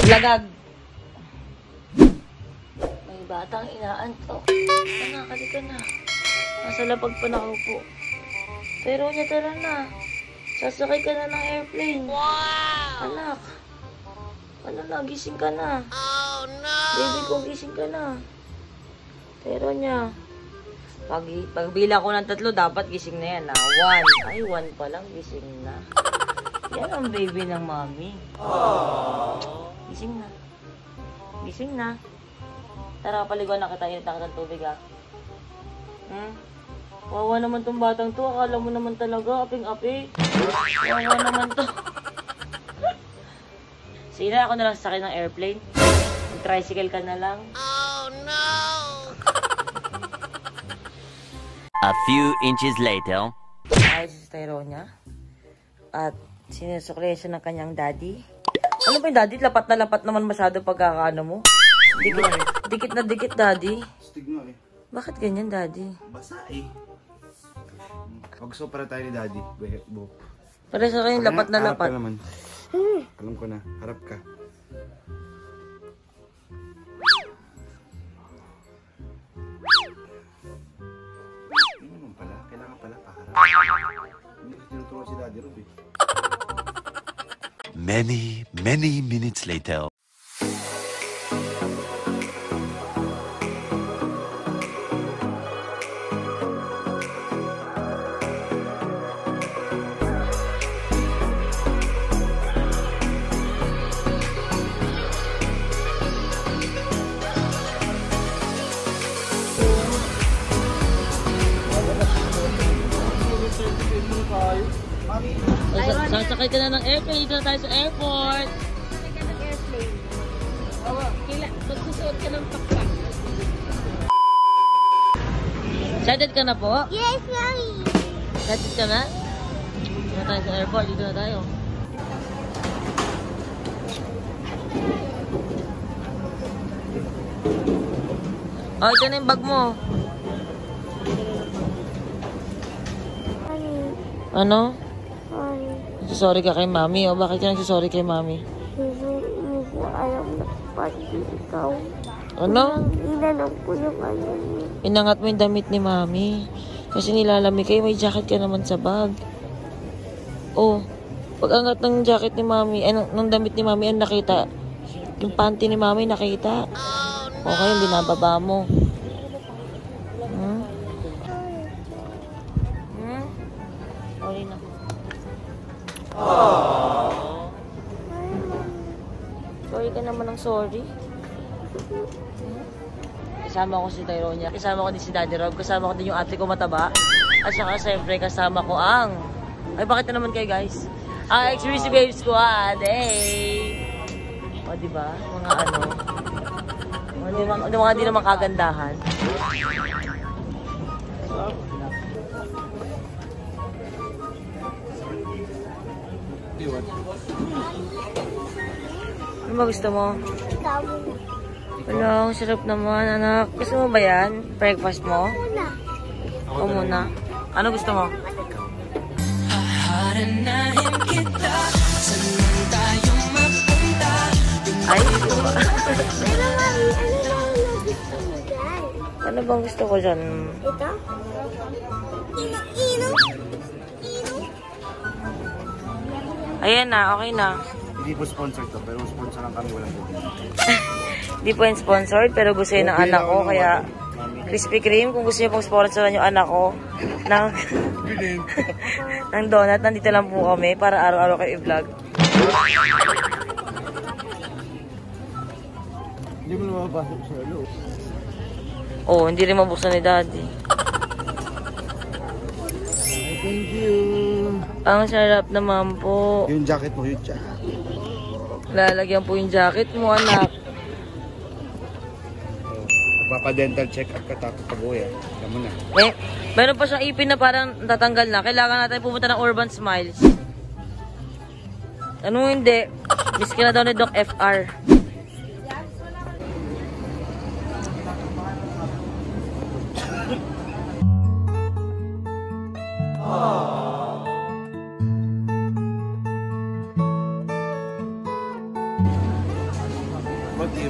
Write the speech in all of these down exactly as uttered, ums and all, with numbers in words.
Lagag. May batang inaantok. Anak, halika na. Nasa lapag pa nakaupo. Pero niya, tara na. Sasakay ka na ng airplane. Wow! Anak. Ano na, gising ka na. Oh, no! Baby ko, gising ka na. Pero niya. Pag, pagbila ko ng tatlo, dapat gising na yan. Ah. One. Ay, one pa lang, gising na. Yan ang baby ng mommy. Aww. Gising na. Gising na. Tara, paliguan na kita. Init na kita ng tubig, ah. Hmm? Wawa naman tong batang to. Akala mo naman talaga, aping-api. Wawa naman to. Sige na, ako na lang sasakay ng airplane. Tricycle ka na lang. Oh, no! A few inches later. Ay, si Tyronia. At sinusukli siya ng kanyang daddy. Ano ba yung daddy? Lapat na lapat naman masyado pagkakaano mo. Dikit, dikit na dikit, daddy. Stig nga eh. Bakit ganyan, daddy? Basa eh. Pag-sopra tayo ni daddy. Buhok. Para sa kanyang lapat na lapat. Harap ka naman. Hmm. Alam ko na. Harap ka. Hindi naman pala. Kailangan pala paharap. Hindi ko tinuturuan si Daddy Rob eh. Many, many minutes later. Sasakay ka na ng airplane. Dito na tayo sa airport. Sasakay ka ng airplane. Oo. Kila, magsusuot ka ng pakpak. Excited ka na po? Yes, Mommy! Excited ka na? Dito na tayo sa airport. Dito na tayo. Oh, ito na yung bag mo. Mommy. Ano? Mommy. Sorry ka kay mami. O bakit ka nagsisorry kay mami? Hindi ko alam na pati ikaw. Ano? Inanong ko yung ano niya. Inangat mo yung damit ni mami. Kasi nilalami kayo, may jacket ka naman sa bag. Oh, pag angat ng jacket ni mami, ay, ng, ng damit ni mami, ang nakita. Yung panty ni mami nakita. Okay, yung binababa mo. Hmm? Hmm? Sorry na. Aww. Sorry ka naman ng sorry. Kasama ko si Tyronia. Kasama ko din si Daddy Rob. Kasama ko din yung ate ko mataba. At saka siyempre kasama ko ang... Ay, bakit na naman kayo guys? Ang X-Ray Babes Squad. Hey! O, diba? Mga ano... O, di mga, di mga di naman kagandahan. Ano ba gusto mo? Ikaw. Wala, ang sarap naman, anak. Gusto mo ba yan? Breakfast mo? Muna. O muna. Ano gusto mo? Haharanahin kita. Saan tayo mapunta? Ay, gusto ba? Pero Mommy, ano na ang gusto mo dyan? Ano bang gusto ko dyan? Ito? Ino, ino. Ino. Ayan na, okay na. Hindi po sponsor to, pero sponsor lang kami, walang gabi. Hindi po yung sponsored, pero gusto yun ng anak ko, kaya Krispy Kreme, kung gusto niyo pong sponsoran yung anak ko ng, ng donut, nandito lang po kami para araw-araw kayo i-vlog. Hindi mo na mapasok sa loob. Oh, hindi rin mabuksan ni Daddy. Thank you. Ang sarap naman po. Yung jacket mo, yung jacket. Lalagyan po yung jacket mo, anak. Magpapa-dental check-up ka tapos pag-uwi. Alam mo na. Eh, meron pa siyang ipin na parang tatanggal na. Kailangan natin pumunta ng Urban Smiles. Ano hindi? Miss ka na daw ni Doc F R.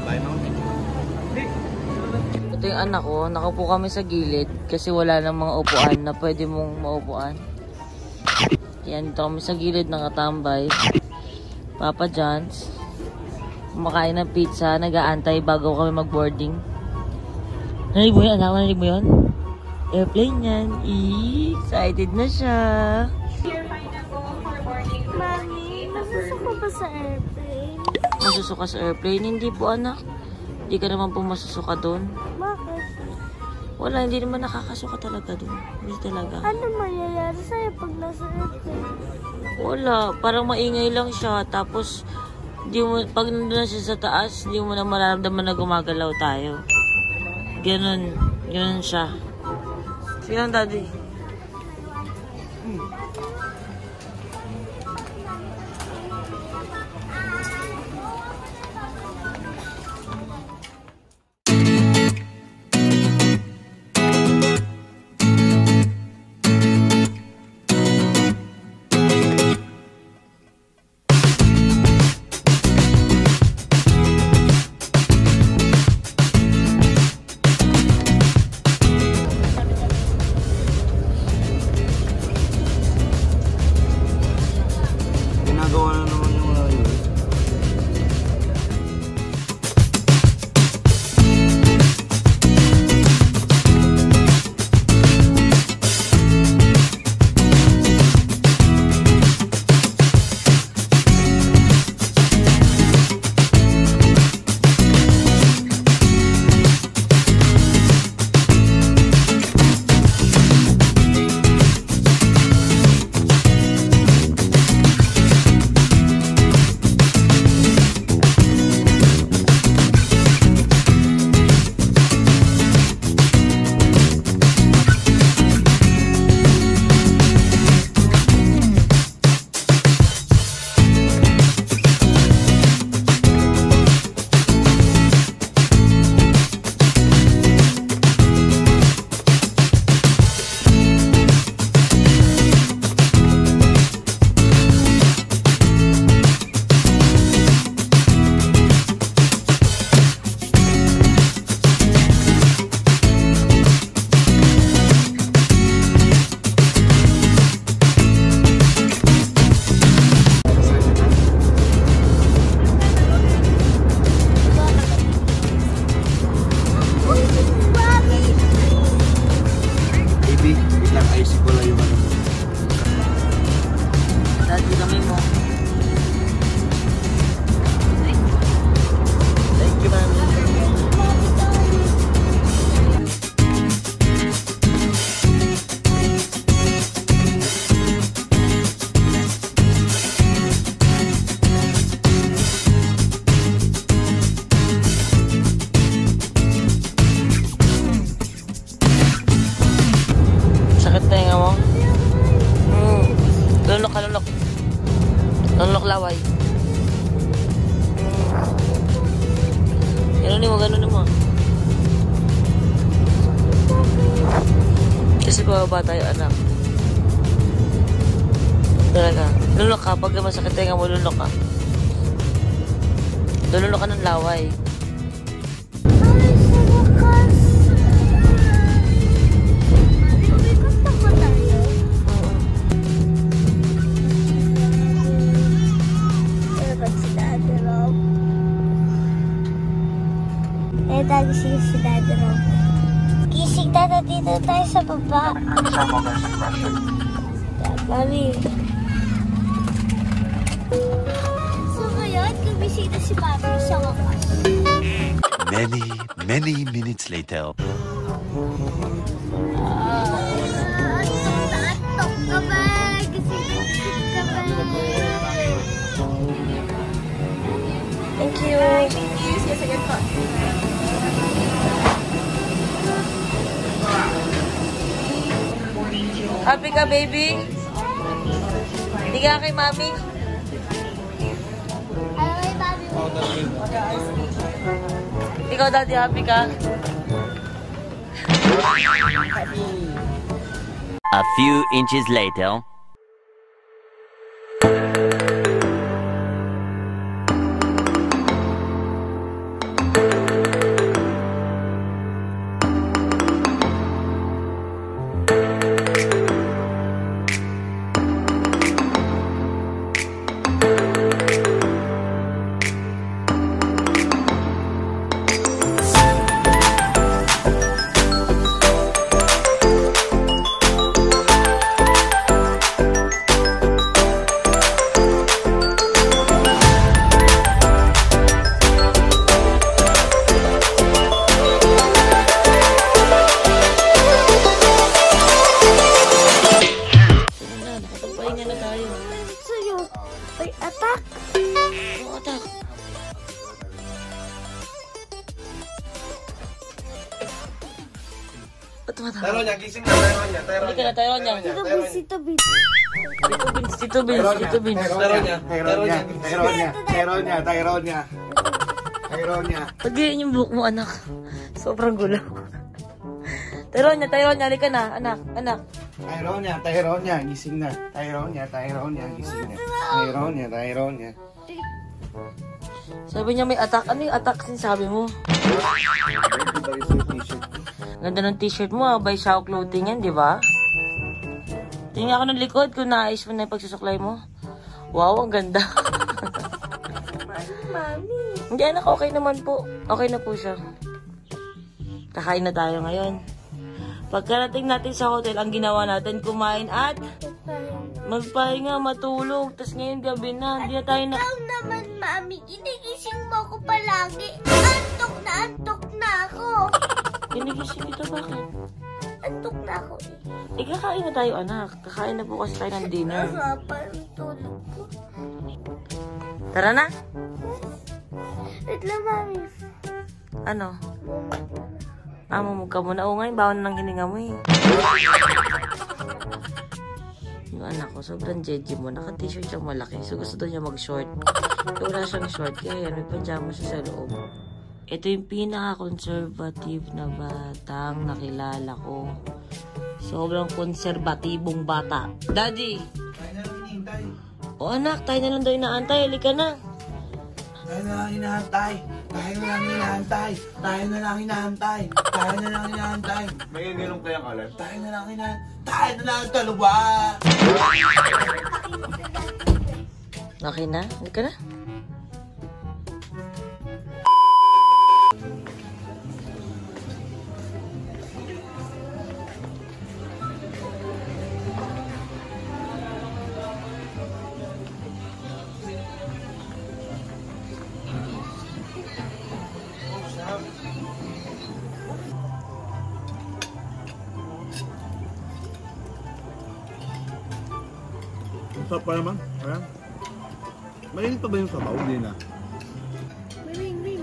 Bye, ma'am. Ito yung anak ko. Nakaupo kami sa gilid kasi wala nang mga upuan na pwede mong maupuan. Yan, dito kami sa gilid nakatambay. Papa John's. Kumakain ng pizza. Nag-aantay bago kami mag-boarding. Narinig mo yun, anak? Narinig mo yun? Airplane yan. Eee, excited na siya. Mami, masusuko ba sa airplane? Masusuka sa airplane? Hindi po, anak. Hindi ka naman po masusuka doon. Bakit? Wala, hindi naman nakakasuka talaga doon. Hindi talaga. Ano mangyayari sa'yo pag nasa airplane? Wala, parang maingay lang siya. Tapos, di mo, pag nandun na siya sa taas, hindi mo na mararamdaman na gumagalaw tayo. Ganun, ganun siya. Sige lang, daddy. Ginagawa na naman yung mga yun. Baby, wait lang, ayusin ko lang yung ano mo. Daddy, kami mo. Thank you, mami. Sakit na yung mo? Hmm. Lulok ka, lulok. Lulok laway. Hmm. Ganunin mo, ganunin mo. Kasi bababa tayo, anak. Talaga. Lulok ka. Pag masakit tayo mo, lulok ka. Lulok ka ng laway. Ay, sa wakas. Lumikot pa ba tayo? Pero ba't si Daddy Rob? Eh, tagising si Daddy Rob. Gising tata dito tayo sa baba. Mami. So ngayon, kumisita si Mami sa wakas. Many, many minutes later. Tatok ka ba? Gising-gising ka ba? Thank you. Happy ka, baby? Hindi ka kay mami? Ano kay Mami mo? Ikaw, daddy, happy ka? A few inches later. mo, anak. Ba't tumatawa? Tyronia, gising na. Tyronia, Tyronia. Hindi ka na, Tyronia. Tito Vince, Tito Vince. Tito Vince, Tito Vince, Tito Vince. Tyronia, Tyronia, Tyronia, Tyronia, Tyronia. Tyronia. Pag-iin yung buhok mo, anak. Sobrang gulo. Tyronia, Tyronia, halika na, anak, anak. Tyronia, Tyronia, gising na. Tyronia, Tyronia, gising na. Tyronia, Tyronia. Sabi niya may attack. Ano yung attack sinasabi mo? Ganda ng t-shirt mo, ah. By Shao Clothing yan, di ba? Tingnan ako ng likod kung naayos mo na yung pagsusuklay mo. Wow, ang ganda. Mami. Hindi, anak, okay naman po. Okay na po siya. Kakain na tayo ngayon. Pagkarating natin sa hotel, ang ginawa natin, kumain at magpahinga, matulog. Tapos ngayon gabi na, hindi na tayo na... Ikaw naman, Mami. Inigising mo ako palagi. Antok na antok na ako. Ginigising kita, bakit? Antok na ako eh. Eh, kakain na tayo, anak. Kakain na po kasi tayo ng dinner. Ang parang tulog ko. Tara na. Wait lang, Mami. Ano? Ah, mamug ka muna. Oo nga, yung bawon ng hininga mo eh. Yung anak ko, sobrang jeje mo. Naka-t-shirt siyang malaki. So, gusto daw niya mag-short. So, wala siyang short. Kaya yan, may pajama siya sa loob. Ito yung pinaka-conservative na batang nakilala ko. Sobrang konserbatibong bata. Daddy! Tayo na lang hinihintay. O anak, tayo na lang daw inaantay. Halika na. Tayo na lang hinahantay. Tayo na lang hinahantay. Tayo na lang hinahantay. Tayo na lang hinahantay. May ganun kayang alam. Tayo na lang hinahantay. Tayo na lang dalawa. Okay na? Halika na. Sarap pa naman. Ayan. Mainit pa ba yung sabaw? Hindi na. Maring-ring.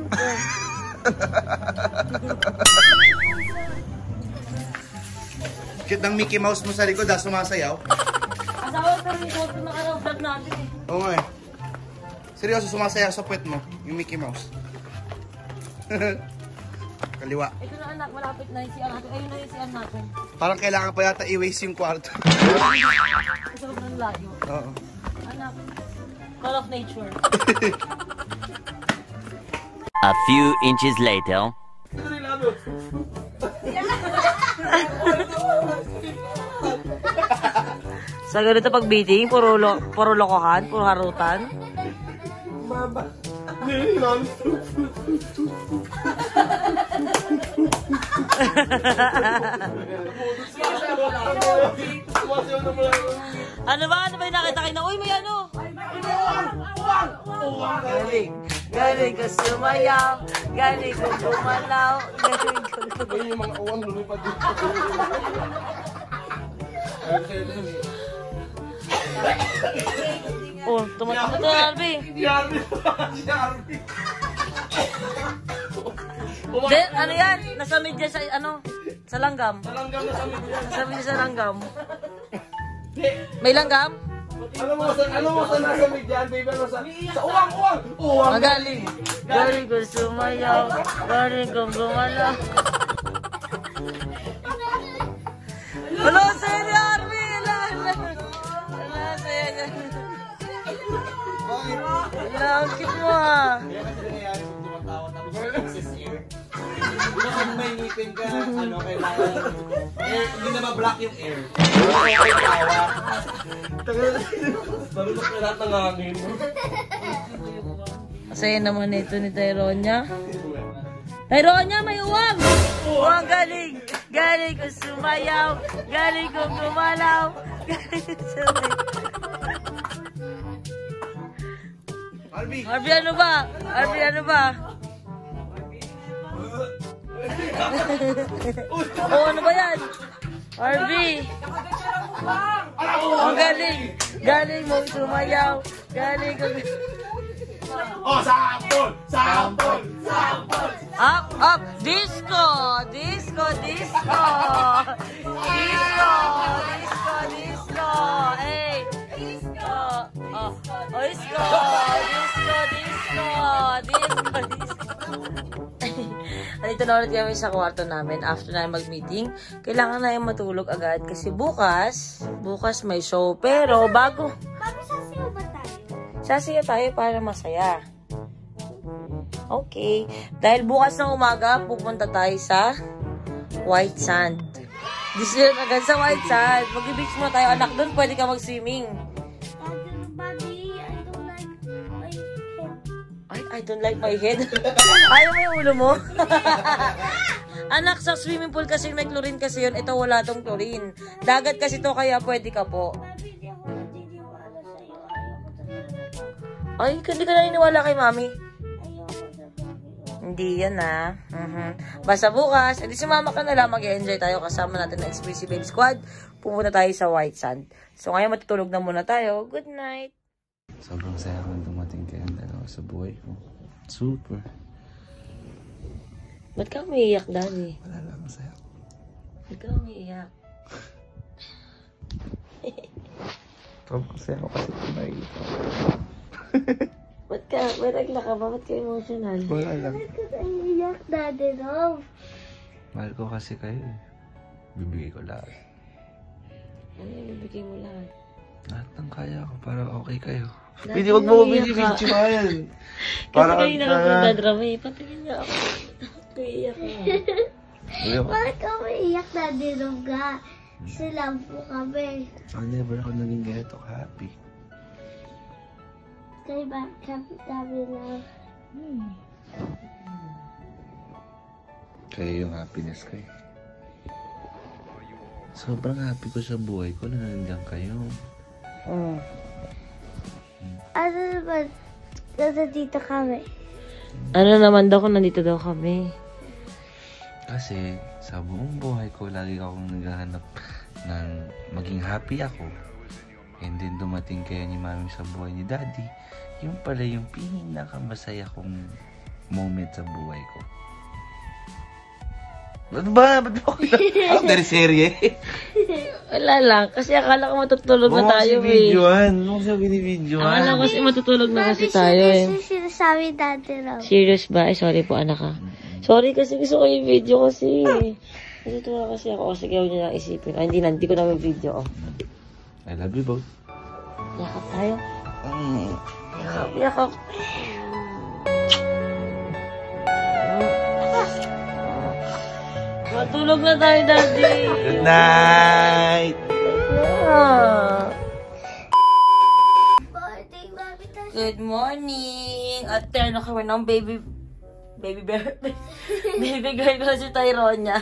Cute ng Mickey Mouse mo sa likod ah, sumasayaw. Asawa ka rin ito na karapag natin eh. Oo nga eh. Seryoso, sumasayaw sa puwet mo, yung Mickey Mouse. Kaliwa. Ito na anak, malapit na yung siyan natin. Ayun na yung siyan natin. Parang kailangan pa yata i-waste yung kwarto. Sobrang layo. Oo. Anak, call of nature. A few inches later. Sa ganito pag meeting, puro, lo, puro lokohan, puro harutan. Mama. Ano ba? Ano ba yung nakita kayo na? Uy, may ano? Galing. Galing ko sumayaw. Galing ko gumalaw. Galing ko Ayun yung mga uwang lumipad dito. Oh, tumatama to, Arby. Si Arby. Si Arby. Then, ano yan? Nasa media sa, ano? Sa langgam. Langgam na sa media. Nasa media sa langgam. May langgam? Ano mo sa ano mo sa nasa media, baby, ano sa sa uwang uwang. Uwang. Magaling. Galing ko sumayaw. Galing ko gumalaw. Hello, sa'yo ni Arby. Hello, hello. Hello, sa'yo ni Hello, ang cute mo ah. Kaya kasi nangyayari kung tumatawa tapos access air. Kasi may ngipin ka, ano, kailangan air, hindi na ma-block yung air. Okay, tawa. Marunok na lahat ng hangin. Masaya naman ito ni Tyronia. Tyronia, may uwang! Uwang galing! Galing ko sumayaw! Galing ko gumalaw! Galing ko sumayaw! Arby! Arby, ano ba? Arby, ano ba? Oh, ano ba yan? Arby! Ang galing! Galing mo sumayaw! Galing ko... Oh, sampol! Sampol! Sampol! Up, up! Disco! Disco! Disco! Disco! Disco! Disco! Hey! Disco! Oh, oh, disco! Disco! Disco! Disco! Disco! Andito na ulit kami sa kwarto namin after na mag-meeting. Kailangan na yung matulog agad kasi bukas, bukas may show. Pero bago... Mami, sasiyo ba tayo? Sasiya tayo para masaya. Okay. Dahil bukas ng umaga, pupunta tayo sa White Sand. Decision agad sa White Sand. Mag-beach mo tayo. Anak, doon pwede ka mag-swimming. Mommy, I don't like my head. Ay, I don't like my head. Ayaw mo yung ulo mo? Anak, sa swimming pool kasi may chlorine kasi yun. Ito wala tong chlorine. Dagat kasi to kaya pwede ka po. Mami, di ako naniniwala sa'yo. Ayoko talaga. Ay, hindi ka naniniwala kay mami. Ayoko sa baby. Hindi yan ah. Mhm. Basta bukas, edi sumama ka na lang, mag-enjoy tayo kasama natin ng Expressy Babe Squad. Pupunta tayo sa White Sand. So ngayon matutulog na muna tayo. Good night! Sobrang saya kong dumating kayong dalawa sa buhay ko. Super. Ba't ka umiiyak, Daddy? Wala lang, saya ko. Ba't ka umiiyak? Sobrang saya ko kasi kumain. Ba't ka? Ba't nagla ka ba? Ba't ka emotional? Wala lang. Bakit ka naiiyak, Daddy Rob? Mahal ko kasi kayo eh. Bibigay ko lahat. Ano yung bibigay mo lahat? Lahat ng kaya ko para okay kayo. Dati Hindi, wag mo naiiyak ka. binibidyo ka yan. Kasi kayo na lang pagdadrama eh. Patingin na ako. Naiiyak na. Bakit ka umiiyak, Daddy Rob ka? Kasi love mo kami. I'll never ako naging ganito happy. Kaya ba kami kami love? Kaya yung happiness ko eh. Sobrang happy ko sa buhay ko na nandiyan kayo. Mm. Ano naman? Nasa dito kami. Ano naman daw kung nandito daw kami? Kasi sa buong buhay ko, lagi akong naghahanap ng maging happy ako. And then dumating kayo ni Mami sa buhay ni Daddy. Yung pala yung pinakamasaya kong moment sa buhay ko. Ba't ba? Ba't ba ako? Ako dari serye. Wala lang. Kasi akala ko matutulog na tayo eh. Videoan. Ano sa binibidyoan? Akala ko kasi matutulog na kasi tayo eh. Serious yung sinasabi, Daddy Rob. Serious ba? Ay, sorry po anak ha. Sorry kasi gusto ko yung video kasi. Natutuwa kasi ako. Kasi gawin niyo na isipin. Ay, hindi na. Hindi ko na yung video. Oh. I love you both. Yakap tayo. Mm. Yakap, yakap. Matulog na tayo, Daddy. Good night! Ah. Birthday, Mami, tayo. Good morning! At terno kami ng baby... Baby bear. Baby girl ko si Tyronia.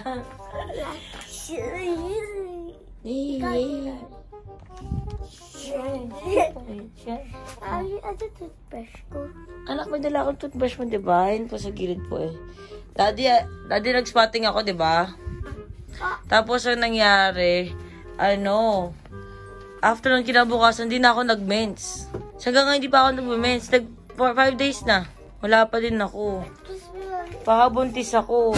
Ay, ano toothbrush ko? Anak, may dala akong toothbrush mo, diba? Yun po sa gilid po eh. Daddy, ah, daddy nag-spotting ako, diba? Tapos ang nangyari, ano, after ng kinabukasan, hindi na ako nag-mens. Hanggang ngayon, hindi pa ako nag-mens. Nag, for five days na. Wala pa din ako. Pakabuntis ako.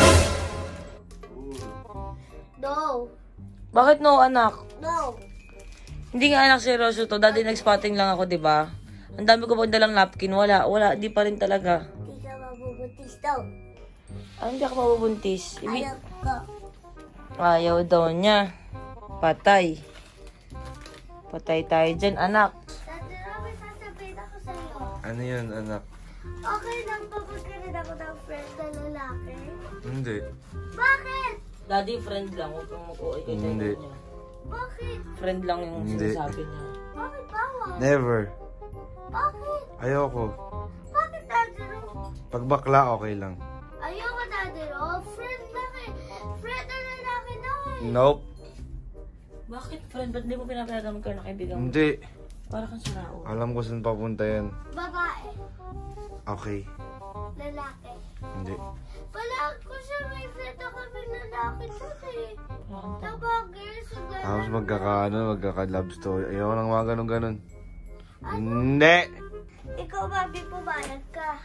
No. Bakit no, anak? No. Hindi nga anak seryoso to. Daddy nag-spotting lang ako, diba? Ang dami ko pang dalang napkin. Wala, wala. Di pa rin talaga. Hindi ka mabubutis daw. Ah, hindi ako mabubuntis. Ibi- Ayaw ko. Ayaw daw niya. Patay. Patay tayo dyan, anak. Daddy Rob, may sasabihin ako sa'yo. Ano yun, anak? Okay lang ba magkaroon ako ng friend na lalaki? Hindi. Bakit? Daddy, friend lang. Huwag kang mag-uwi kay Hindi. niya. Bakit? Friend lang yung Hindi. sinasabi niya. Bakit bawal? Never. Bakit? Ayoko. Bakit, Daddy Rob? Pag bakla, okay lang. Ayoko, Daddy Rob. Friend lang eh. Friend na lalaki daw eh. Nope. Bakit, friend? Ba't hindi mo pinapayagan magkaroon na kaibigan mo? Hindi. Para kang sarao. Alam ko saan papunta yan. Babae. Okay. Lalaki. Hindi. Wala ko siya. May friend ako may lalaki doon eh. Tabagay sa lalaki. Tapos magkaka, ano, magkaka-love story. Ayaw ko nang mga ganun-ganun. Hindi. Ikaw, Bobby, pumayag ka.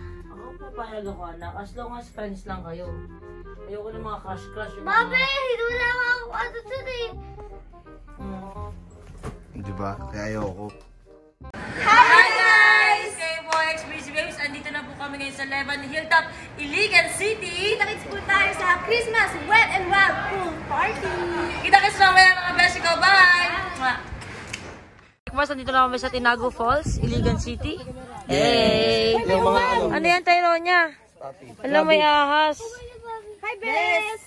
mahalaga ko, anak. As long as friends lang kayo. Ayoko ng mga crush-crush. yung Mami, mga- wala ako ano dun eh. Hmm. Di ba? Kaya ayoko. Hi guys! Kayo po, X B C Babes. Andito na po kami ngayon sa Levan Hilltop, Iligan City. Nakits po tayo sa Christmas Wet and Wild Pool Party! Kita-kits mamaya mga beshi ko. Bye! Mwah! Mas, andito na kami sa Tinago Falls, Iligan City. Hey! Ano yan, Tyronia? Alam, may ahas. Hi, Bes!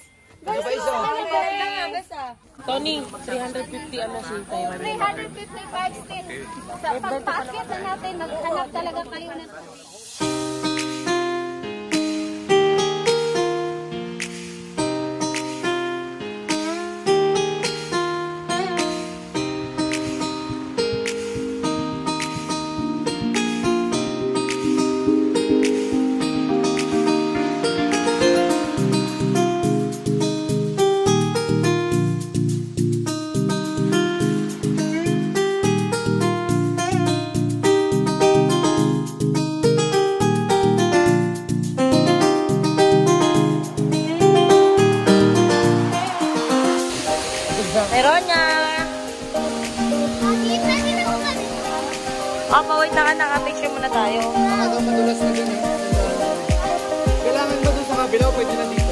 Tony, three fifty ano si Tyronia? three fifty bucks din. Sa pagpaakyat na natin, maghanap talaga kayo na... Tyronia! Mami, pwede na ako kami. Oh, pa-wait na ka, naka-picture muna tayo. Ano madulas na dun eh. Kailangan ba dun sa kabila o pwede na dito?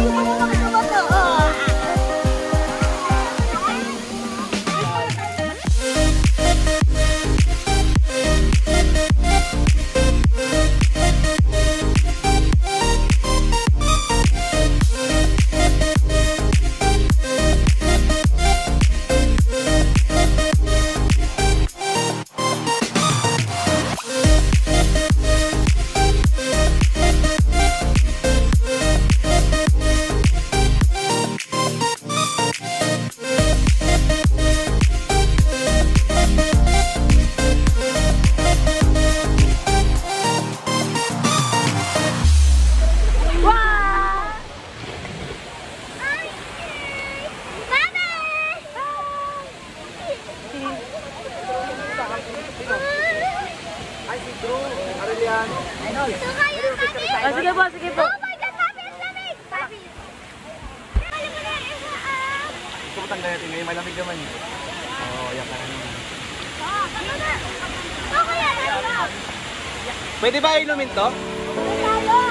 Ah, sige po, sige po. Oh my God, Papi, ang lamig! Papi! Alam mo na, ah! Gusto mo tanggalin natin ngayon, malamig naman eh. Oo, yan ka na naman. Oh, ano na? Oh, kuya, ano na? Pwede ba inumin to? Tayo!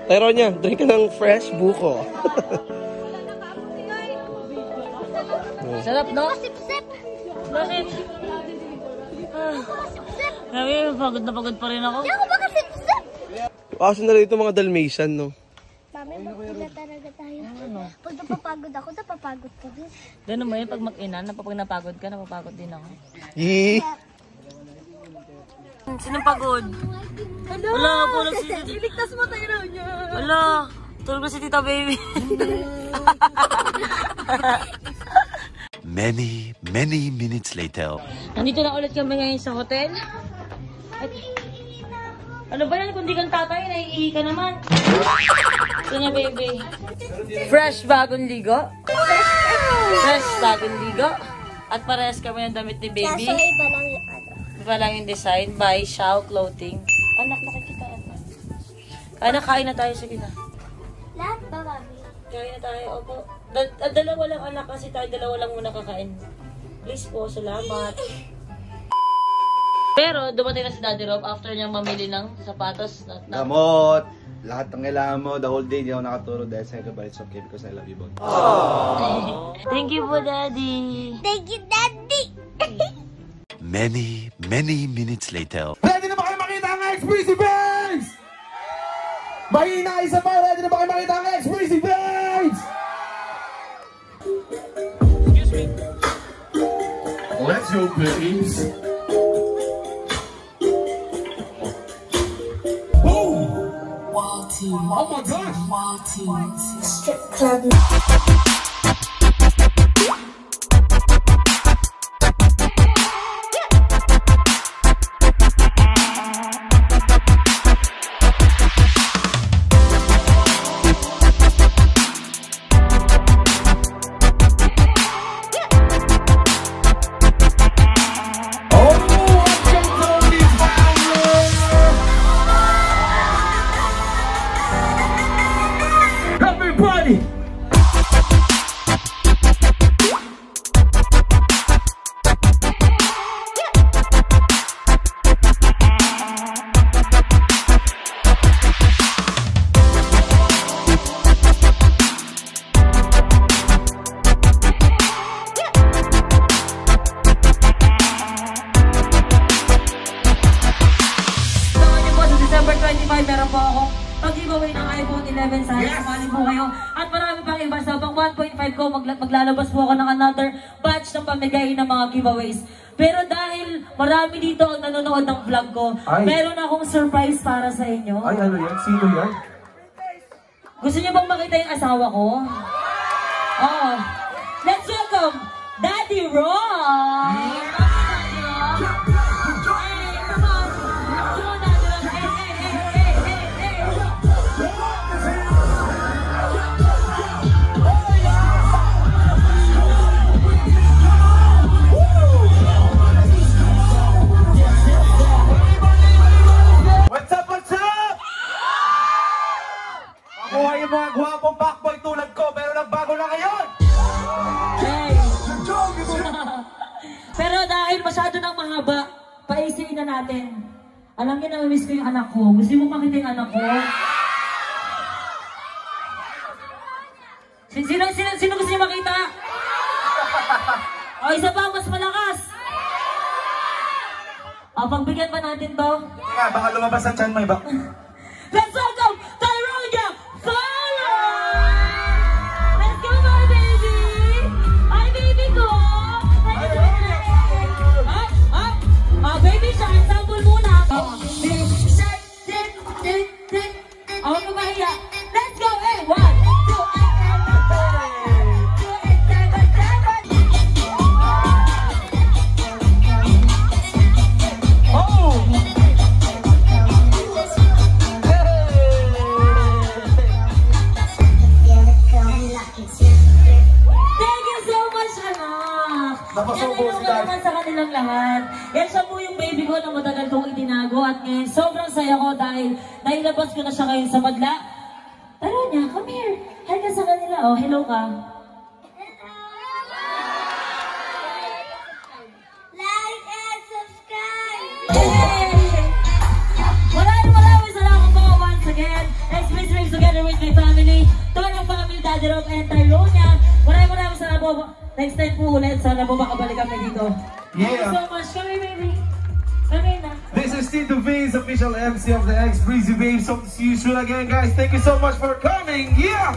Tyronia, drink ka ng fresh buko. Sarap, no? Sip-sip. Bakit? Ah. Grabe, pagod na pagod pa rin ako. Hindi ako baka sip-sip. Kaso na rin itong mga Dalmatian, no? Mami, magpila talaga tayo. Pag napapagod ako, napapagod ka din. Ganun mo yun, pag mag-ina, napapag napagod ka, napapagod din ako. Yee! Sinong pagod? Wala, tulog si Tita. Iligtas mo tayo raw niya. Wala, tulog si Tita Baby. Many, many minutes later. Nandito na ulit kami ngayon sa hotel. At, ano ba yan? Kung di kang tatay, naiihi ka naman. Ito niya, baby. Fresh bagong ligo. Fresh bagong ligo. At parehas kami ng damit ni baby. Kaso iba lang yung ano. Iba lang yung design by Xiao Clothing. Anak, nakikita ako. Kaya na, kain na tayo. Sige na. Lahat ba, Mami? Kain na tayo. Opo. Da da- dalawa lang anak kasi tayo. Dalawa lang muna kakain. Please po, salamat. Pero dumating na si Daddy Rob after niyang mamili ng sapatos. Na, na, Gamot! Lahat ng kailangan mo, the whole day, hindi ako nakatulog dahil sa nagkabalit sa okay because I love you, boy. Thank you po, Daddy. Thank you, Daddy! Many, many minutes later. Ready na ba kayo makita ang Expressy Bands? Mahina isa pa, ready na ba kayo makita ang Expressy Bands? Excuse me. Let's go, please. Oh my gosh! Strip club. December twenty-five, meron po ako pag-giveaway ng iPhone eleven. Sana sumali po kayo. At marami pang iba. Sa pang one point five ko, magla maglalabas po ako ng another batch ng pamigay ng mga giveaways. Pero dahil marami dito ang nanonood ng vlog ko, Ay. meron akong surprise para sa inyo. Ay, ano yan? Sino yan? Gusto niyo bang makita yung asawa ko? Oo. Let's welcome Daddy Rob! What's up, what's up? Makuha yung mga gwapong backboy tulad ko, pero nagbago na ngayon! Hey. Pero dahil masyado nang mahaba, paisiin na natin. Alam niyo, na-miss ko yung anak ko. Gusto mo makita yung anak ko? Sino, sino, sino, sino gusto niyo makita? O, isa pa, mas malakas. O, pagbigyan pa natin to. Teka, baka lumabas ang tiyan mo iba. Let's welcome Tyronia Fowler! Let's go, my baby! Hi, baby ko! Ah, ah, ah, baby siya, ensemble muna. Ako na mahiya. Let's go, eh! One, two, Napasubo si Dad. naman sa kanilang lahat. Yan siya po yung baby ko na matagal kong itinago at ngayon sobrang saya ko dahil nailabas ko na siya ngayon sa madla. Tyronia, come here. Hi ka sa kanila. Oh, hello ka. Like and subscribe! Yay! Maraming maraming salamat po once again. Express Waves Road and Tyronia. Maraming maraming salamat po. Next time po ulit. Sana po makabalik kami dito. Thank you Yeah. so much. Kami, baby. Kami na. This is Tito V's official M C of the X Breezy Babes. Hope to see you soon again, guys. Thank you so much for coming. Yeah.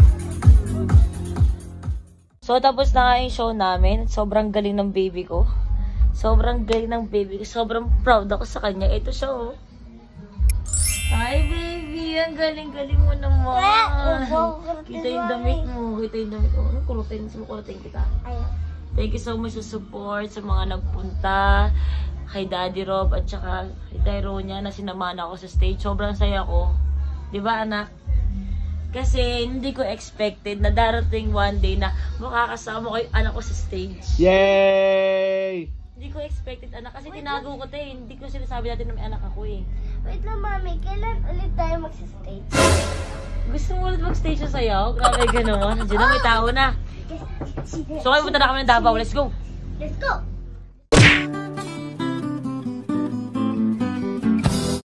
So, tapos na nga yung show namin. Sobrang galing ng baby ko. Sobrang galing ng baby ko. Sobrang proud ako sa kanya. Ito siya, oh. Hi, baby. Ang galing-galing mo naman. Kita yung damit mo. Kita yung damit mo. Ano, kurutin? Gusto mo kurutin kita? Thank you so much sa support, sa mga nagpunta. Kay Daddy Rob at saka kay Tyronia na sinamahan ako sa stage. Sobrang saya ko. Di ba, anak? Kasi hindi ko expected na darating one day na makakasama ko yung anak ko sa stage. Yay! Hindi ko expected, anak. Kasi tinago ko, te. Hindi ko sinasabi natin na may anak ako, eh. Wait lang, mami. Kailan ulit tayo magsistage? Gusto mo ulit mag-stage sa sayaw? Grabe ka naman. Diyan na, may tao na. So, kayo punta na kami ng Davao. Let's go! Let's go!